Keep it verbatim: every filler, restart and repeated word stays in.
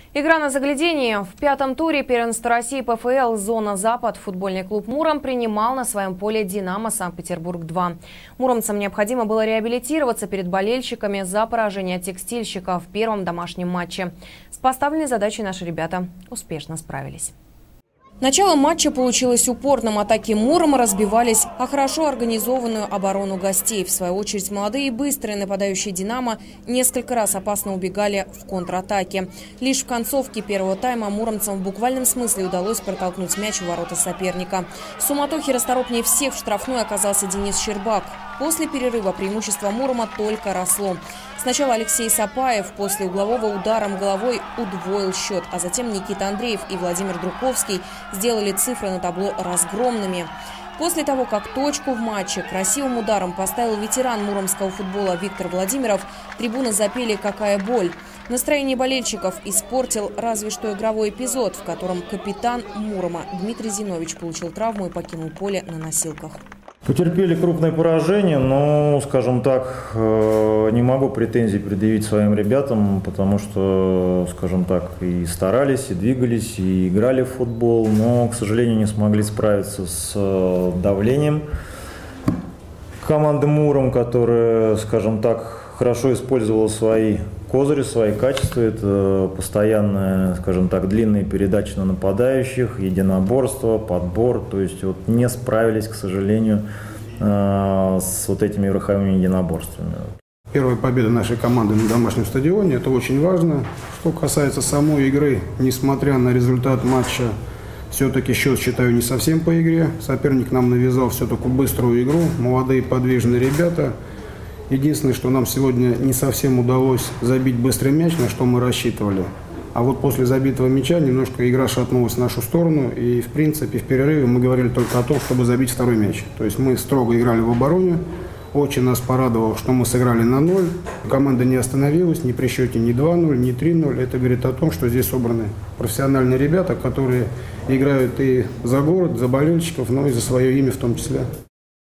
Игра на загляденье. В пятом туре первенства России ПФЛ «Зона Запад» футбольный клуб «Муром» принимал на своем поле «Динамо» Санкт-Петербург-два. Муромцам необходимо было реабилитироваться перед болельщиками за поражение текстильщика в первом домашнем матче. С поставленной задачей наши ребята успешно справились. Начало матча получилось упорным. Атаки Мурома разбивались о хорошо организованную оборону гостей. В свою очередь, молодые и быстрые нападающие «Динамо» несколько раз опасно убегали в контратаке. Лишь в концовке первого тайма муромцам в буквальном смысле удалось протолкнуть мяч в ворота соперника. В суматохе расторопнее всех в штрафной оказался Денис Щербак. После перерыва преимущество Мурома только росло. Сначала Алексей Сапаев после углового удара головой удвоил счет, а затем Никита Андреев и Владимир Друковский сделали цифры на табло разгромными. После того, как точку в матче красивым ударом поставил ветеран муромского футбола Виктор Владимиров, трибуны запели «Какая боль!». Настроение болельщиков испортил разве что игровой эпизод, в котором капитан Мурома Дмитрий Зинович получил травму и покинул поле на носилках. Потерпели крупное поражение, но, скажем так, не могу претензий предъявить своим ребятам, потому что, скажем так, и старались, и двигались, и играли в футбол, но, к сожалению, не смогли справиться с давлением команды «Муром», которая, скажем так, хорошо использовала свои козыри, свои качества. Это постоянная, скажем так, длинные передачи на нападающих, единоборство, подбор. То есть вот не справились, к сожалению, с вот этими верховыми единоборствами. Первая победа нашей команды на домашнем стадионе – это очень важно. Что касается самой игры, несмотря на результат матча, все-таки счет считаю не совсем по игре. Соперник нам навязал все-таки быструю игру, молодые подвижные ребята. Единственное, что нам сегодня не совсем удалось забить быстрый мяч, на что мы рассчитывали. А вот после забитого мяча немножко игра шатнулась в нашу сторону. И, в принципе, в перерыве мы говорили только о том, чтобы забить второй мяч. То есть мы строго играли в обороне. Очень нас порадовало, что мы сыграли на ноль. Команда не остановилась ни при счете ни два ноль, ни три ноль. Это говорит о том, что здесь собраны профессиональные ребята, которые играют и за город, за болельщиков, но и за свое имя в том числе.